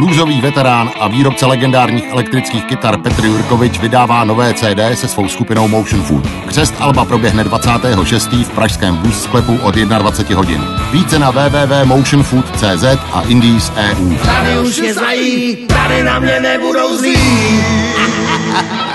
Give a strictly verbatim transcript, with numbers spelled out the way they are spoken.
Bluesový veterán a výrobce legendárních elektrických kytar Petr Jurkovič vydává nové C D se svou skupinou Motion Food. Křest alba proběhne dvacátého šestého v pražském Blues sklepu od dvacet jedna hodin. Více na w w w tečka motion food tečka c z a indies tečka e u. Tady už mě znají, tady na mě nebudou zlí.